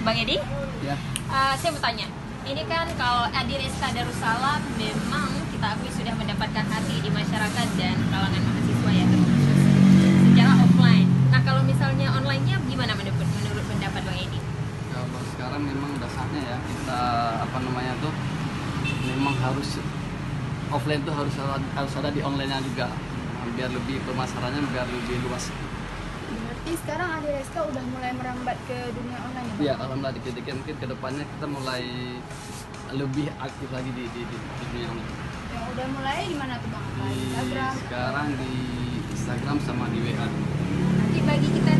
Bang Edi, Ya. saya mau tanya, ini kan kalau Adireska Darussalam memang kita akui sudah mendapatkan hati di masyarakat dan kalangan mahasiswa ya, terkhusus secara offline. Nah kalau misalnya online-nya gimana menurut pendapat Bang Edi? Kalau sekarang memang dasarnya ya kita memang harus offline tuh harus ada di online-nya juga, biar lebih pemasarannya biar lebih luas. Berarti sekarang Adireska udah mulai merambat ke dunia online ya, Bang? Ya, alhamdulillah dikit-dikit mungkin kedepannya kita mulai lebih aktif lagi di dunia online. Ya, udah mulai di mana tuh, Bang? Di Instagram. Sekarang di Instagram sama di WA. Nanti bagi kita